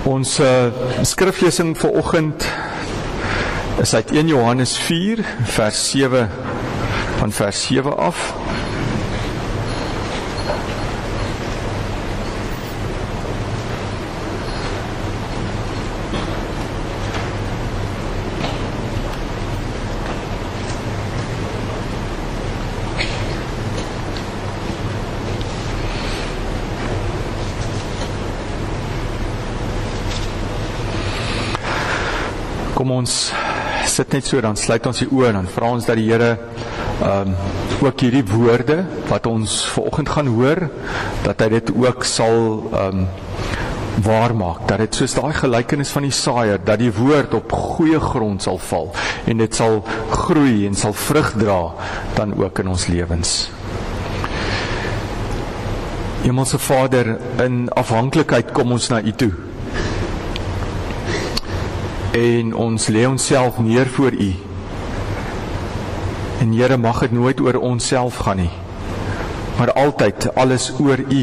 Ons skriflesing vanoggend is uit 1 Johannes 4, vers 7, van vers 7 af. Kom ons sit net so, dan sluit ons die oë en dan vra ons dat die Here ook hierdie woorde wat ons vanoggend gaan hoor, dat hy dit ook sal waarmaak, dat dit soos daai gelykenis van die saaier, dat die woord op goeie grond sal val en dit sal groei en sal vrug dra dan ook in ons lewens. Hemelse Vader, in afhanklikheid kom ons na U toe. En ons lê onsself neer voor U. En Here, mag dit nooit oor onsself gaan nie, maar altyd alles oor U.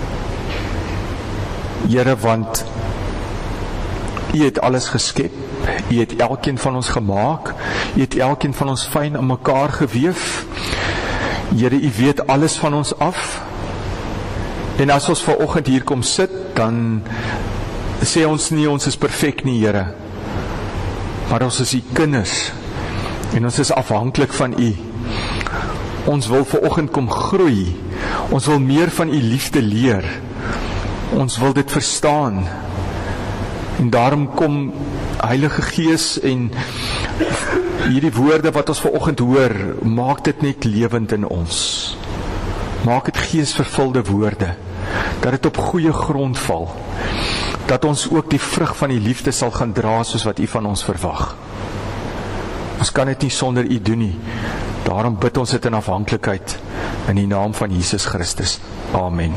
Here, want U het alles geskep, U het elkeen van ons gemaak, U het elkeen van ons fyn aan mekaar geweef. Here, U weet alles van ons af. En as ons vanoggend hier kom sit, dan sê ons nie ons is perfek nie, Here. Maar ons is U kinders en ons is afhanklik van U. Ons wil vanoggend kom groei. Ons wil meer van U liefde leer. Ons wil dit verstaan. En daarom kom Heilige Gees en hierdie woorde wat ons vanoggend hoor, maak dit net lewend in ons. Maak dit geesvervulde woorde, dat dit op goeie grond val. Dat ons ook die vrug van die liefde sal gaan dra soos wat U van ons verwag. Ons kan dit nie sonder U doen nie. Daarom bid ons dit in afhanklikheid in die naam van Jesus Christus. Amen.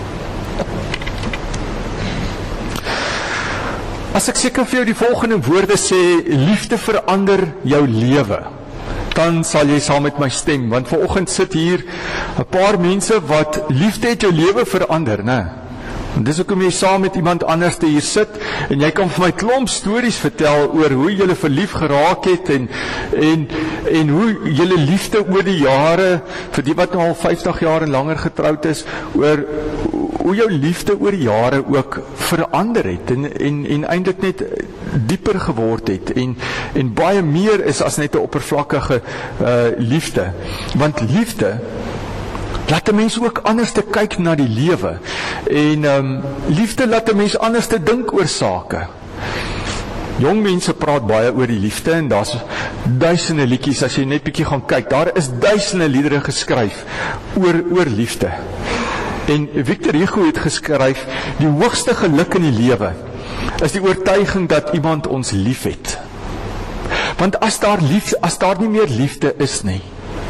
As ek seker vir jou die volgende woorde sê, liefde verander jou lewe, dan sal jy saam met my stem, want vanoggend sit hier 'n paar mense wat liefde het jou lewe verander, né? En dis hoekom jy saam met iemand anders hier sit en jy kan vir my klomp stories vertel oor hoe julle verlief geraak het en hoe julle liefde oor die jare, vir die wat nou al 50 jaar en langer getroud is, oor hoe jou liefde oor die jare ook verander het en eintlik net dieper geword het en baie meer is as net 'n oppervlakkige liefde. Want liefde laat 'n mens ook anders te kyk na die lewe. En liefde laat 'n mens anders te dink oor sake. Jong mense praat baie oor die liefde en daar's duisende liedjies as jy net bietjie gaan kyk. Daar is duisende liedere geskryf oor liefde. En Victor Hugo het geskryf, die hoogste geluk in die lewe is die oortuiging dat iemand ons liefhet. Want as daar nie meer liefde is nie,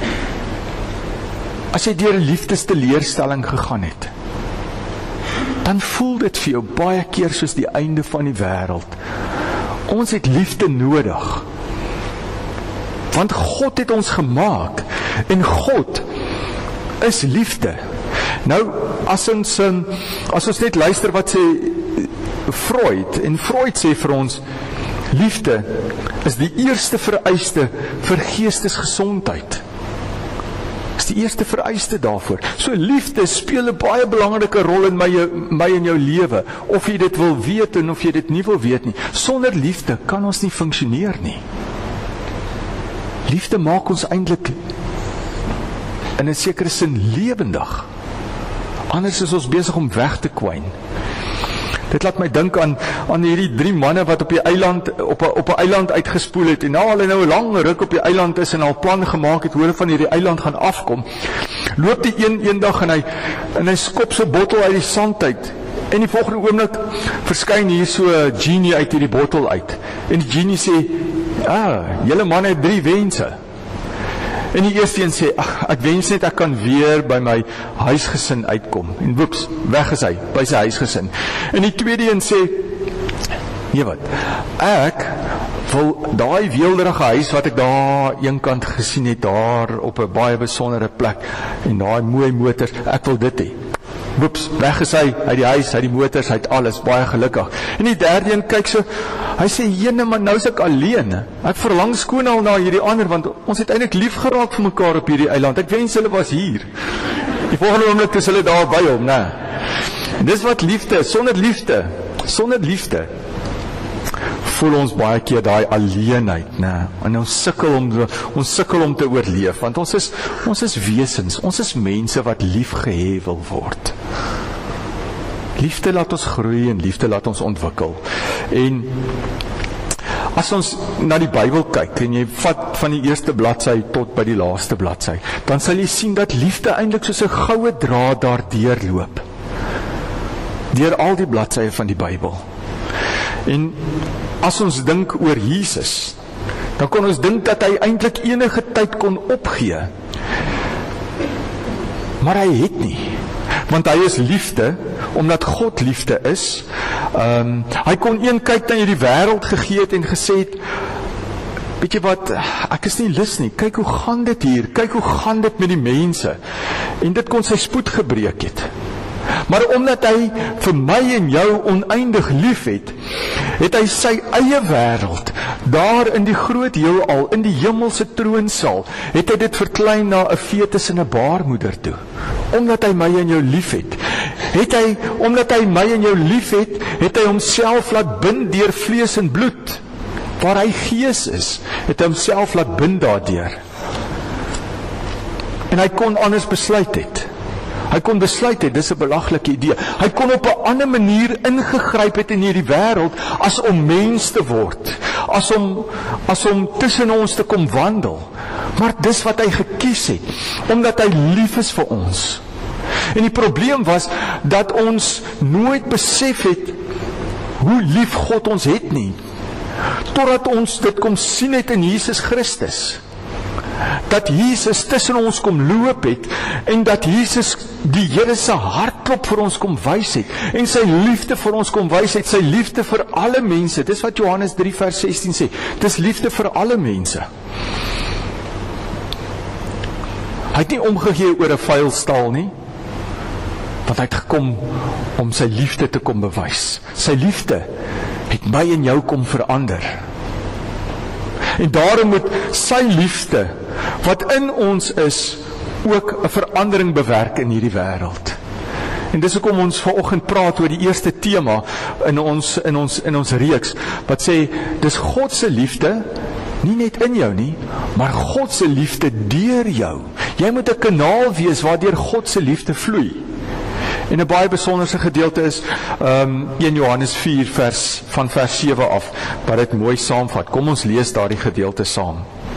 as jy deur 'n liefdesteleurstelling gegaan het, dan voel dit vir jou baie keer soos die einde van die wêreld. Ons het liefde nodig. Want God het ons gemaak en God is liefde. Nou, as ons net luister wat sê Freud, en Freud sê vir ons, liefde is die eerste vereiste vir geestesgesondheid. Is die eerste vereiste daarvoor. So liefde speel 'n baie belangrike rol in my en jou lewe, of jy dit wil weet en of jy dit nie wil weet nie. Sonder liefde kan ons nie funksioneer nie. Liefde maak ons eintlik in 'n sekere sin lewendig. Anders is ons besig om weg te kwyn. Dit laat my dink aan hierdie 3 manne wat op die eiland op 'n eiland uitgespoel het en nou hulle nou 'n lang ruk op die eiland is en al plan gemaak het hoe hulle van hierdie eiland gaan afkom. Loop die eendag en hy skop so 'n bottel uit die sand uit. En die volgende oomblik verskyn hier so 'n genie uit hierdie bottel uit. En die genie sê, julle man het 3 wense. En die eerste een sê, ek wens net ek kan weer by my huisgesin uitkom. En woeps, weg is hy, by sy huisgesin. En die tweede een sê, nee wat, ek wil daai weelderige huis wat ek daar eenkant gesien het, daar op 'n baie besondere plek, en daai mooi motors, ek wil dit hê. Woeps, weg is hy, uit die huis, uit die motors, uit alles, baie gelukkig. En die derde een kyk so, hy sê, jene, maar nou is ek alleen. Ek verlang skoon al na hierdie ander, want ons het eintlik lief geraak vir mekaar op hierdie eiland. Ek wens hulle was hier. Die volgende oomblik is hulle daar by hom, né? Dis wat liefde is, sonder liefde, voel ons baie keer daai alleenheid, né? En ons sukkel om te oorleef, want ons is wesens, ons is mense wat lief gehê wil word. Liefde laat ons groei en liefde laat ons ontwikkel. En as ons na die Bybel kyk en jy vat van die eerste bladsy tot by die laaste bladsy, dan sal jy sien dat liefde eintlik soos 'n goue draad daardeur loop. Deur al die bladsye van die Bybel. En as ons dink oor Jesus, dan kon ons dink dat hy eintlik enige tyd kon opgee. Maar hy het nie. Want hy is liefde, omdat God liefde is. Hy kon een kyk na hierdie wêreld gegee het en gesê het, weet jy wat, ek is nie lus nie, kyk hoe gaan dit hier, kyk hoe gaan dit met die mense. En dit kon sy spoed gebreek het. Maar omdat hy vir my en jou oneindig lief het, het hy sy eie wêreld, daar in die groot heelal, in die hemelse troonsaal, het hy dit verklein na 'n fetus in 'n baarmoeder toe. Omdat hy my en jou lief het. Omdat hy my en jou lief het hy homself laat bind deur vlees en bloed. Waar hy gees is, het hy homself laat bind daardeur. En hy kon anders besluit het. Hy kon besluit het, dis 'n belaglike idee. Hy kon op 'n ander manier ingegryp het in hierdie wêreld as om mens te word, as om tussen ons te kom wandel. Maar dis wat hy gekies het, omdat hy lief is vir ons. En die probleem was dat ons nooit besef het hoe lief God ons het nie, totdat ons dit kom sien het in Jesus Christus. Dat Jesus tussen ons kom loop het en dat Jesus die Here se hartklop vir ons kom wys het en sy liefde vir ons kom wys het, sy liefde vir alle mense. Dis wat Johannes 3 vers 16 sê. Dis liefde vir alle mense. Hy het nie omgegee oor 'n vuil stal nie, want hy het gekom om sy liefde te kom bewys. Sy liefde het my en jou kom verander. En daarom moet sy liefde, wat in ons is, ook 'n verandering bewerk in hierdie wêreld. En dis hoekom ons vanoggend praat oor die eerste tema in ons reeks, wat sê, dis God se liefde, nie net in jou nie, maar God se liefde deur jou. Jy moet 'n kanaal wees waardeur God se liefde vloei. En 'n baie besonderse gedeelte is 1 Johannes 4 van vers 7 af, wat dit mooi saamvat. Kom ons lees daardie gedeelte saam.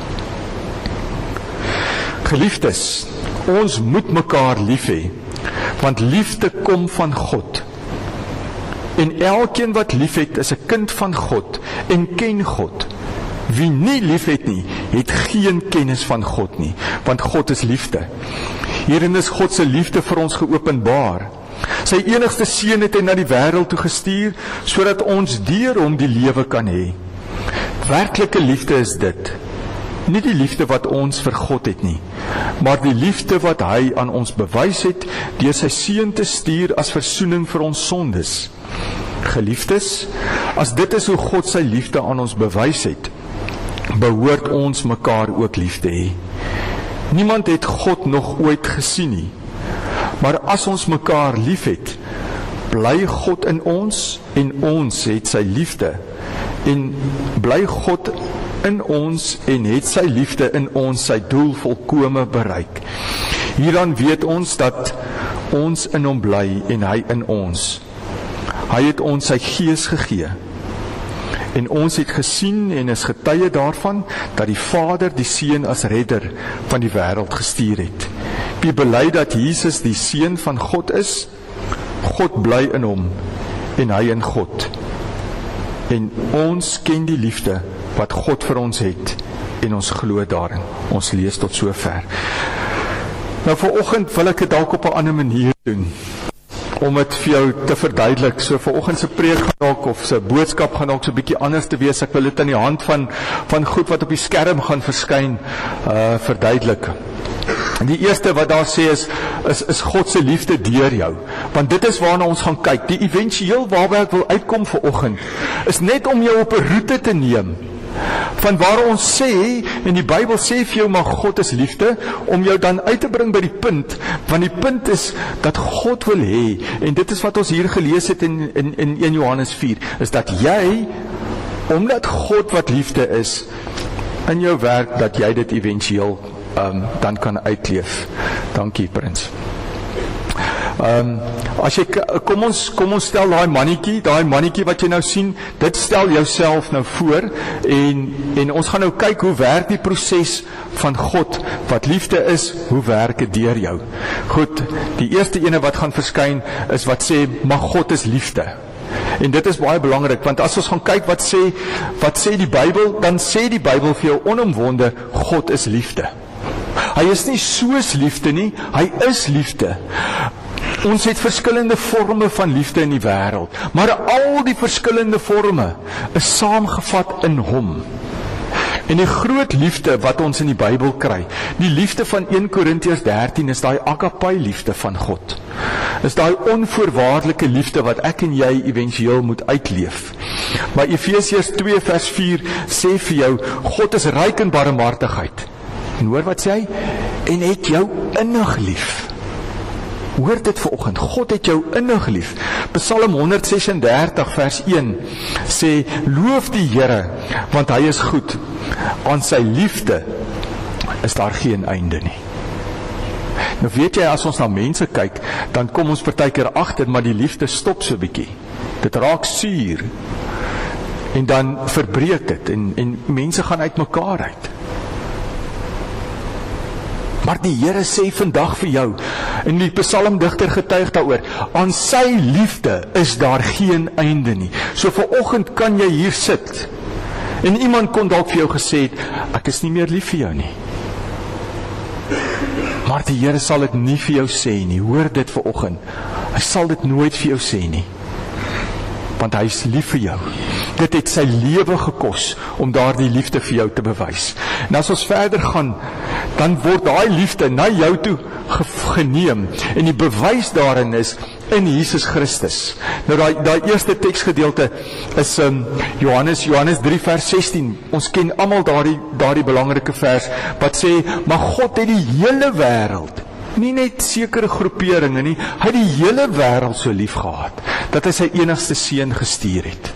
Geliefdes, ons moet mekaar lief hê, want liefde kom van God. En elkeen wat liefhet is 'n kind van God en ken God. Wie nie liefhet nie, het geen kennis van God nie, want God is liefde. Hierin is God se liefde vir ons geopenbaar. Sy enigste seun het hy na die wêreld toe gestuur, sodat ons deur hom die lewe kan hê. Werklike liefde is dit. Nie die liefde wat ons vir God het nie, maar die liefde wat hy aan ons bewys het, deur sy seun te stuur as versoening vir ons sondes. Geliefdes, as dit is hoe God sy liefde aan ons bewys het, behoort ons mekaar ook lief te hê. Niemand het God nog ooit gesien nie. Maar as ons mekaar liefhet, bly God in ons en ons het sy liefde. En bly God in ons en het sy liefde in ons sy doel volkome bereik. Hieraan weet ons dat ons in hom bly en hy in ons. Hy het ons sy gees gegee. En ons het gesien en is getuie daarvan dat die Vader die Seun as redder van die wêreld gestuur het. Wie bely dat Jesus die Seun van God is, God bly in hom en hy in God. En ons ken die liefde wat God vir ons het en ons glo daarin. Ons lees tot sover. Nou vanoggend wil ek dit dalk op 'n ander manier doen, om dit vir jou te verduidelik. So vanoggend se preek gaan dalk of se boodskap gaan dalk so 'n bietjie anders te wees. Ek wil dit aan die hand van goed wat op die skerm gaan verskyn verduidelik. Die eerste wat daar sê is God se liefde deur jou. Want dit is waarna ons gaan kyk. Die éventueel waarby ek wil uitkom vanoggend is net om jou op 'n roete te neem. Van waar ons sê, en die Bybel sê vir jou, maar God is liefde, om jou dan uit te bring by die punt, want die punt is dat God wil hê, en dit is wat ons hier gelees het in 1 Johannes 4, is dat jy, omdat God wat liefde is, in jou werk, dat jy dit éventueel dan kan uitleef. Dankie, Prins. As jy, kom ons stel daai mannetjie wat jy nou sien, dit stel jouself nou voor, en ons gaan nou kyk hoe werk die proses van God, wat liefde is, hoe werk dit deur jou. Goed, die eerste ene wat gaan verskyn, is wat sê, maar God is liefde. En dit is baie belangrik, want as ons gaan kyk wat sê die Bybel, dan sê die Bybel vir jou onomwonde, God is liefde. Hy is nie soos liefde nie, hy is liefde. Ons het verskillende vorme van liefde in die wêreld, maar al die verskillende vorme is saamgevat in hom. En die groot liefde wat ons in die Bybel kry, die liefde van 1 Korintiërs 13 is daai agape liefde van God. Is daai onvoorwaardelike liefde wat ek en jy éventueel moet uitleef. Maar Efesiërs 2 vers 4 sê vir jou, God is ryk in barmhartigheid. En hoor wat sê hy? En het jou innig lief. Hoor dit vanoggend, God het jou innig lief. Psalm 136 vers 1 sê, loof die Here, want hy is goed. Aan sy liefde is daar geen einde nie. Nou weet jy, as ons na mense kyk, dan kom ons partykeer agter, maar die liefde stop so bietjie. Dit raak suur. En dan verbreek dit, en mense gaan uit mekaar uit. Maar die Here sê vandag vir jou, en die psalmdigter getuig daaroor, aan sy liefde is daar geen einde nie. So vanoggend kan jy hier sit, en iemand kon dalk vir jou gesê het, ek is nie meer lief vir jou nie. Maar die Here sal dit nie vir jou sê nie, hoor dit vanoggend. Hy sal dit nooit vir jou sê nie. Want hy is lief vir jou. Dit het sy lewe gekos om daardie liefde vir jou te bewys. En as ons verder gaan, dan word daai liefde na jou toe geneem. En die bewys daarin is in Jesus Christus. Nou daai eerste teksgedeelte is Johannes 3 vers 16. Ons ken almal daardie belangrike vers wat sê, maar God het die hele wêreld, nie net sekere groeperinge nie, hy het die hele wêreld so lief gehad, dat hy sy enigste seun gestuur het.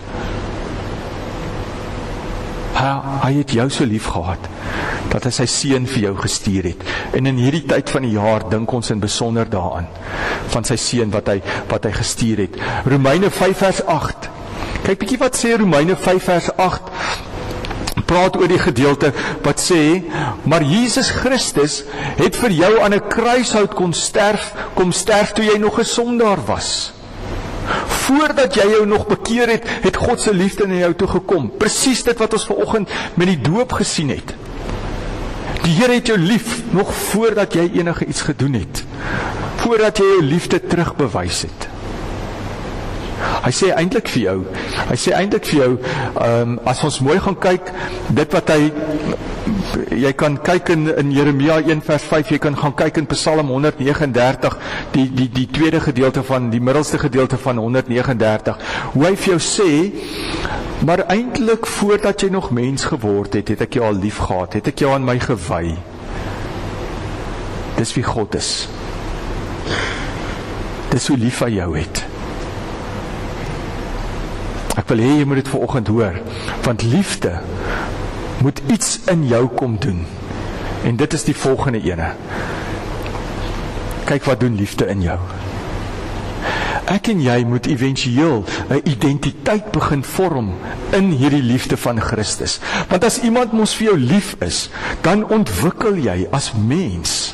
Hy het jou so lief gehad, dat hy sy seun vir jou gestuur het. En in hierdie tyd van die jaar dink ons in besonder daaraan, van sy seun wat hy gestuur het. Romeine 5 vers 8. Kyk bietjie wat sê Romeine 5 vers 8. Praat oor die gedeelte wat sê, maar Jesus Christus het vir jou aan 'n kruishout kom sterf toe jy nog 'n sondaar was. Voordat jy jou nog bekeer het, het God se liefde na jou toe gekom. Presies dit wat ons vanoggend met die doop gesien het. Die Here het jou lief nog voordat jy enige iets gedoen het. Voordat jy jou liefde terugbewys het. Hy sê eintlik vir jou, as ons mooi gaan kyk, dit wat jy kan kyk in Jeremia 1 vers 5, jy kan gaan kyk in Psalm 139, die tweede gedeelte die middelste gedeelte van 139, hoe hy vir jou sê, maar eintlik voordat jy nog mens geword het, het ek jou al lief gehad, het ek jou aan my gewy. Dis wie God is. Dis hoe lief hy jou het. Ek wil hê jy moet dit vanoggend hoor, want liefde moet iets in jou kom doen. En dit is die volgende ene. Kyk wat doen liefde in jou. Ek en jy moet éventueel 'n identiteit begin vorm in hierdie liefde van Christus. Want as iemand mos vir jou lief is, dan ontwikkel jy as mens.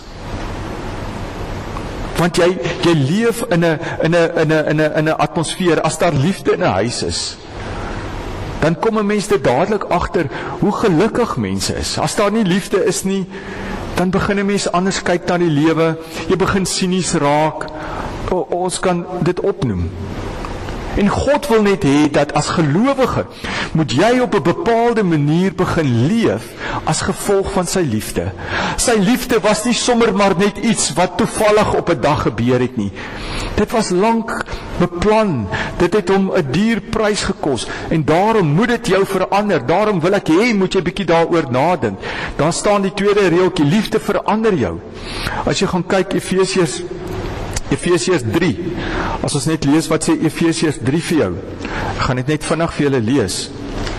Want jy leef in 'n atmosfeer, as daar liefde in 'n huis is, dan kom 'n mens dit dadelik agter hoe gelukkig mense is. As daar nie liefde is nie, dan begin 'n mens anders kyk na die lewe, jy begin sinies raak. Ons kan dit opnoem. En God wil net hê dat as gelowige moet jy op 'n bepaalde manier begin leef as gevolg van sy liefde. Sy liefde was nie sommer maar net iets wat toevallig op 'n dag gebeur het nie. Dit was lank beplan. Dit het hom 'n duur prys gekos en daarom moet dit jou verander. Daarom wil ek hê moet jy bietjie daaroor nadink. Dan staan die tweede reeltjie, liefde verander jou. As jy gaan kyk Efesiërs 3. As ons net lees wat sê Efesiërs 3 vir jou. Ek gaan dit net vinnig vir julle lees.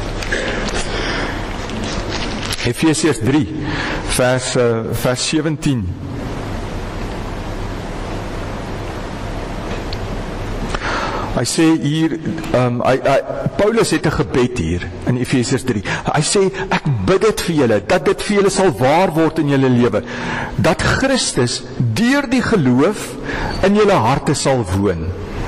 Efesiërs 3 vers 17. Hy sê hier, Paulus het 'n gebed hier in Efesiërs 3. Hy sê, ek bid dit vir julle, dat dit vir julle sal waar word in julle lewe, dat Christus deur die geloof in julle harte sal woon.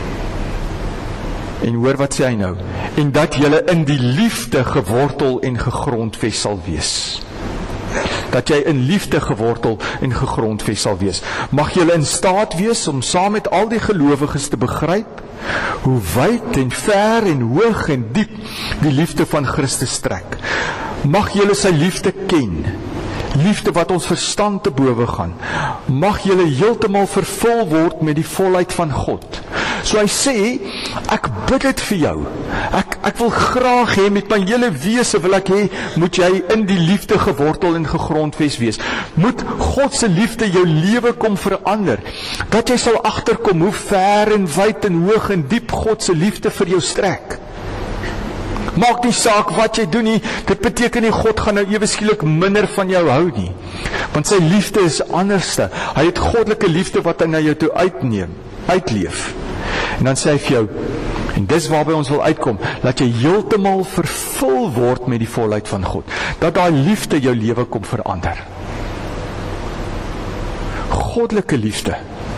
En hoor wat sê hy nou? En dat julle in die liefde gewortel en gegrondves sal wees. Dat jy in liefde gewortel en gegrondves sal wees. Mag julle in staat wees om saam met al die gelowiges te begryp hoe wyd en ver en hoog en diep die liefde van Christus strek. Mag julle sy liefde ken. Liefde wat ons verstand te bowe gaan. Mag julle heeltemal vervul word met die volheid van God. So hy sê, ek bid dit vir jou. Ek wil graag hê met my hele wese wil ek hê, moet jy in die liefde gewortel en gegrondves wees. Moet God se liefde jou lewe kom verander. Dat jy sal agterkom hoe ver en wyd en hoog en diep God se liefde vir jou strek. Maak nie saak wat jy doen nie, dit beteken nie God gaan nou ewe skielik minder van jou hou nie. Want sy liefde is anderste. Hy het goddelike liefde wat hy na jou toe uitleef. En dan sê hy vir jou, en dis waarby ons wil uitkom, dat jy heeltemal vervul word met die volheid van God. Dat daai liefde jou lewe kom verander. Goddelike liefde.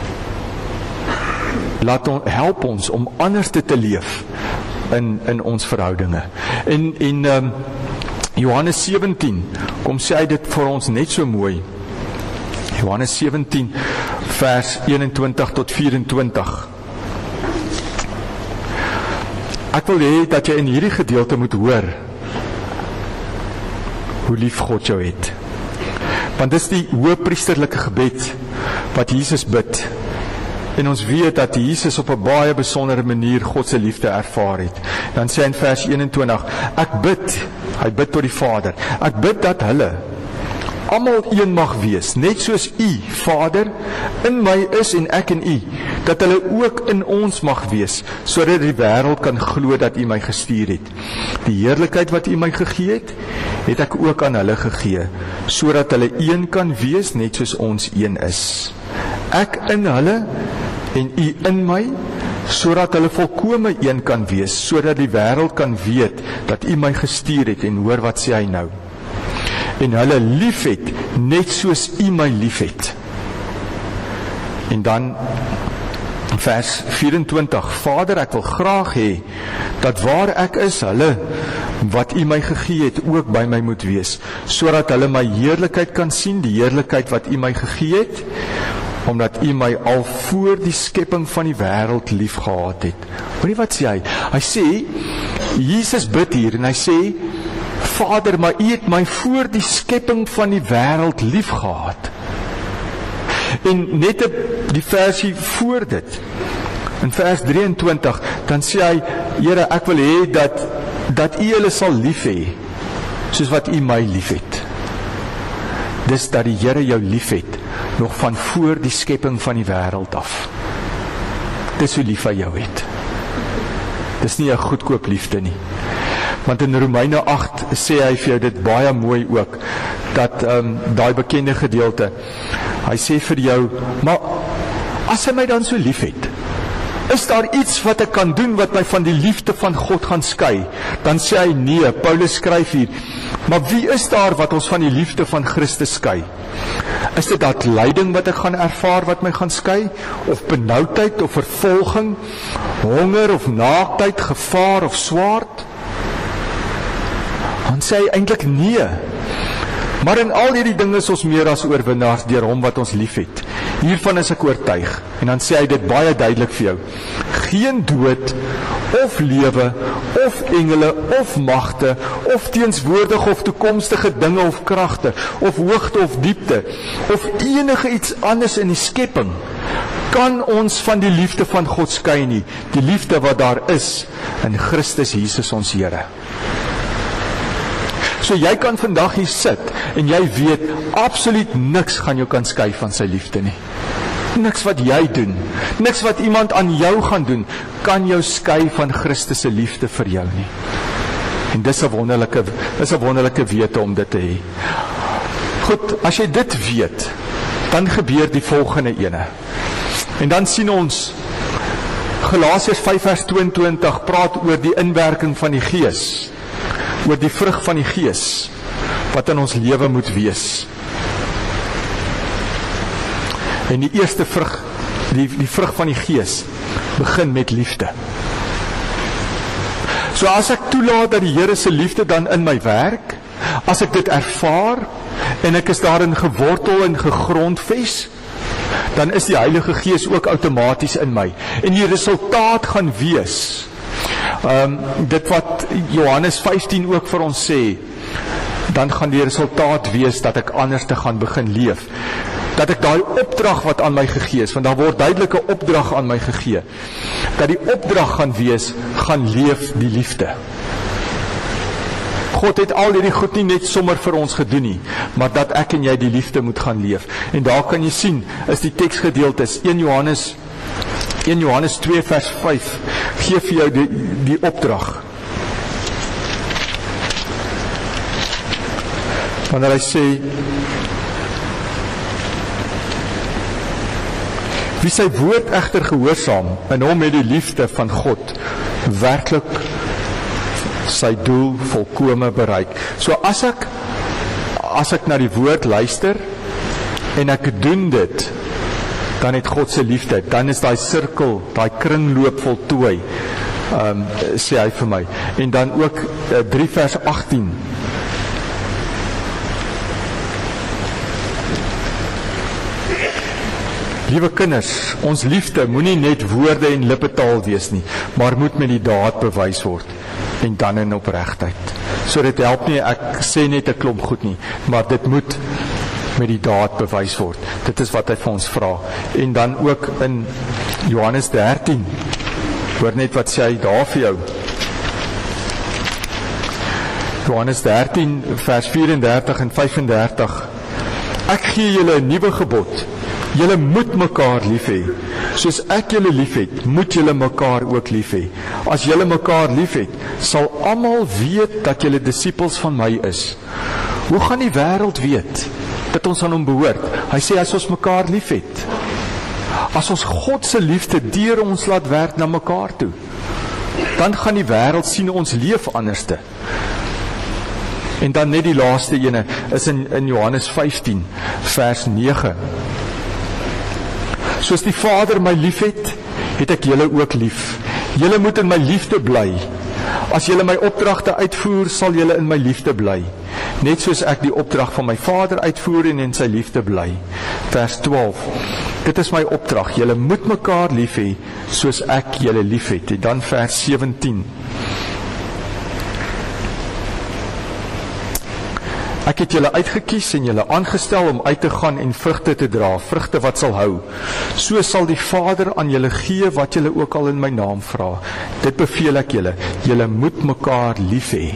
Help ons om anders te leef in ons verhoudinge. En Johannes 17, kom sê hy dit vir ons net so mooi. Johannes 17, vers 21 tot 24. Ek wil hê dat jy in hierdie gedeelte moet hoor hoe lief God jou het. Want dis die hoëpriesterlike gebed wat Jesus bid. En ons weet dat Jesus op 'n baie besondere manier God se liefde ervaar het. Dan sê hy in vers 21, hy bid tot die Vader, ek bid dat hulle almal een mag wees, net soos U, Vader, in my is en ek in U, dat hulle ook in ons mag wees, sodat die wêreld kan glo dat U my gestuur het. Die heerlikheid wat U my gegee het ek ook aan hulle gegee, sodat hulle een kan wees, net soos ons een is. Ek in hulle en U in my, sodat hulle volkome een kan wees, sodat die wêreld kan weet dat U my gestuur het. En hoor wat sê hy nou? En hulle liefhet, net soos U my liefhet. En dan vers 24, Vader, ek wil graag hê dat waar ek is, hulle wat U my gegee het ook by my moet wees, sodat hulle my heerlikheid kan sien, die heerlikheid wat U my gegee het, omdat U my al voor die skepping van die wêreld lief gehad het. Hoorie wat sê hy? Hy sê, Jesus bid hier en hy sê, Vader, maar U het my voor die skepping van die wêreld lief gehad. En net die versie voor dit, in vers 23, dan sê hy, Here, ek wil hê dat U hulle sal lief hê, soos wat U my lief het. Dis dat die Here jou lief het, nog van voor die skepping van die wêreld af. Dis hoe lief hy jou het. Dis nie 'n goedkoop liefde nie. Want in Romeine 8 sê hy vir jou dit baie mooi ook, dat daai bekende gedeelte, hy sê vir jou, maar as hy my dan so lief het, is daar iets wat ek kan doen wat my van die liefde van God gaan skei? Dan sê hy nee, Paulus skryf hier, maar wie is daar wat ons van die liefde van Christus skei? Is dit dat lyding wat ek gaan ervaar wat my gaan skei? Of benoudheid of vervolging, honger of naaktheid, gevaar of swaard? Dan sê hy eintlik nee. Maar in al hierdie dinge is ons meer as oorwinnaars deur hom wat ons liefhet. Hiervan is ek oortuig. En dan sê hy dit baie duidelik vir jou. Geen dood, of lewe, of engele, of magte, of teenswoordige of toekomstige dinge of kragte, of hoogte of diepte, of enige iets anders in die skepping, kan ons van die liefde van God skei nie, die liefde wat daar is in Christus Jesus ons Here. So jy kan vandag hier sit en jy weet absoluut niks gaan jou kan skei van sy liefde nie. Niks wat jy doen, niks wat iemand aan jou gaan doen, kan jou skei van Christus se liefde vir jou nie. En dis 'n wonderlike wete om dit te hê. Goed, as jy dit weet, dan gebeur die volgende ene. En dan sien ons Galasiërs 5:22 praat oor die inwerking van die Gees, oor die vrug van die Gees wat in ons lewe moet wees. En die eerste vrug, die vrug van die Gees, begin met liefde. So as ek toelaat dat die Here se liefde dan in my werk, as ek dit ervaar, en ek is daarin gewortel en gegrondves, dan is die Heilige Gees ook outomaties in my. En die resultaat gaan wees, dit wat Johannes 15 ook vir ons sê, dan gaan die resultaat wees dat ek anders te gaan begin leef. Dat ek daai opdrag wat aan my gegee is, want daar word duidelike opdrag aan my gegee, dat die opdrag gaan wees, gaan leef die liefde. God het al hierdie goed nie net sommer vir ons gedoen nie, maar dat ek en jy die liefde moet gaan leef. En daar kan jy sien, is die teksgedeeltes, 1 Johannes 2 vers 5, gee vir jou die opdrag. Wanneer hy sê, wie sy woord egter gehoorsaam, en hom met die liefde van God, werklik sy doel volkome bereik. So as ek na die woord luister, en ek doen dit, dan het God se liefde, dan is daai sirkel, daai kringloop voltooi, sê hy vir my. En dan ook 3 vers 18, liewe kinders, ons liefde moenie net woorde en lippetaal wees nie, maar moet met die daad bewys word, en dan in opregtheid. So dit help nie, ek sê net 'n klomp goed nie, maar dit moet met die daad bewys word. Dit is wat hy vir ons vra. En dan ook in Johannes 13, hoor net wat sê hy daar vir jou. Johannes 13 vers 34 en 35, ek gee julle 'n nuwe gebod, julle moet mekaar lief hê. Soos ek julle lief het, moet julle mekaar ook lief hê. As julle mekaar lief het, sal almal weet dat julle disippels van my is. Hoe gaan die wêreld weet dat ons aan hom behoort? Hy sê as ons mekaar lief het. As ons God se liefde deur ons laat werk na mekaar toe, dan gaan die wêreld sien ons leef anderste. En dan net die laaste ene is in Johannes 15 vers 9. Soos die Vader my lief het ek julle ook lief. Julle moet in my liefde bly. As julle my opdragte uitvoer, sal julle in my liefde bly. Net soos ek die opdrag van my Vader uitvoer en in sy liefde bly. Vers 12. Dit is my opdrag. Julle moet mekaar lief hê, soos ek julle lief het. En dan vers 17. Ek het julle uitgekies en julle aangestel om uit te gaan en vrugte te dra, vrugte wat sal hou. So sal die Vader aan julle gee wat julle ook al in my naam vra. Dit beveel ek julle, julle moet mekaar lief hê.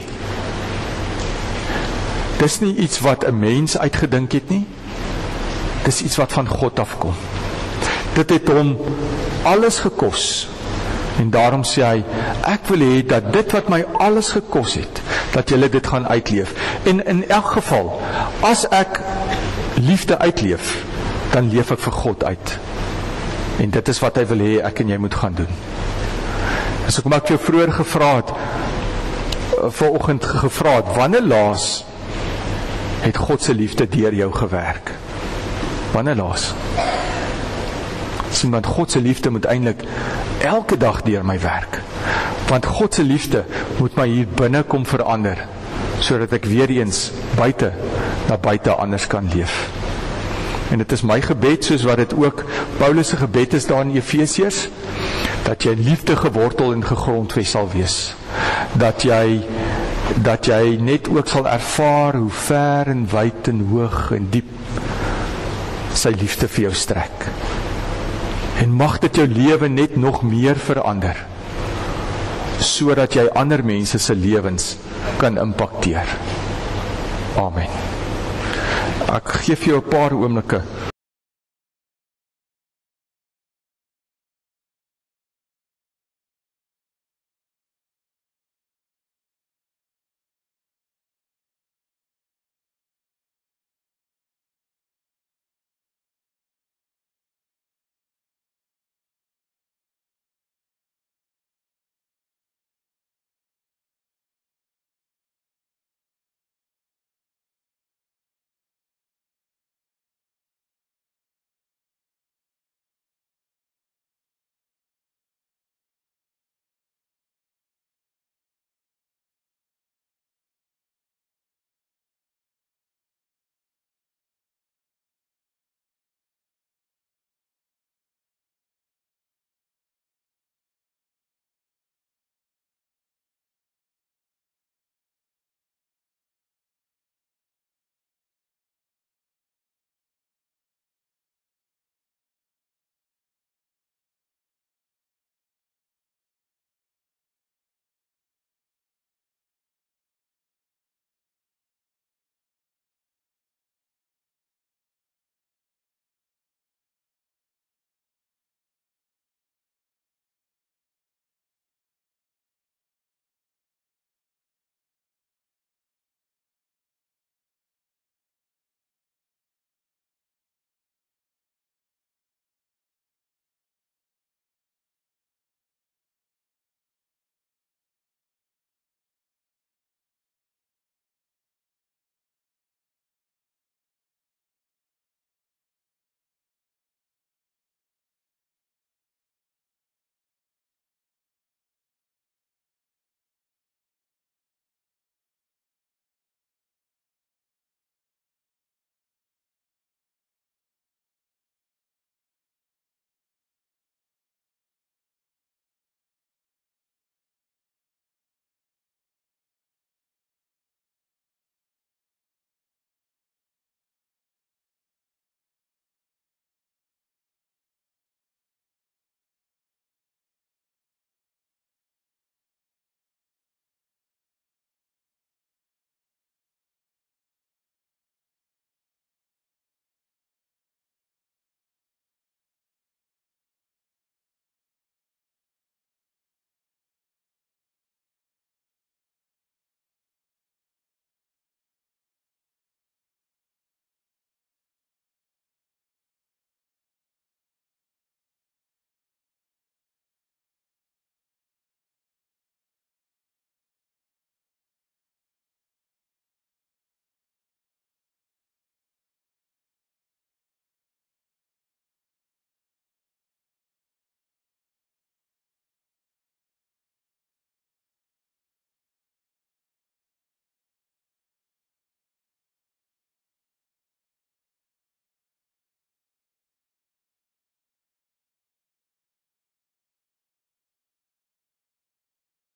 Dis nie iets wat 'n mens uitgedink het nie. Dis iets wat van God afkom. Dit het hom alles gekos. En daarom sê hy, ek wil hê dat dit wat my alles gekos het, dat julle dit gaan uitleef. En in elk geval, as ek liefde uitleef, dan leef ek vir God uit. En dit is wat hy wil hê ek en jy moet gaan doen. As ek jou vroeër vanoggend gevra het, wanneer laas het God se liefde deur jou gewerk? Wanneer laas? Sien, want God se liefde moet eintlik elke dag deur my werk. Want God se liefde moet my hier binne kom verander, sodat ek weer eens na buite anders kan leef. En dit is my gebed, soos wat dit ook Paulus se gebed is daar in Efesiërs, dat jy liefde gewortel en gegrondves sal wees. Dat jy net ook sal ervaar hoe ver en wyd en hoog en diep sy liefde vir jou strek. En mag dit jou lewe net nog meer verander, sodat jy ander mense se lewens kan impakteer. Amen. Ek gee vir jou 'n paar oomblikke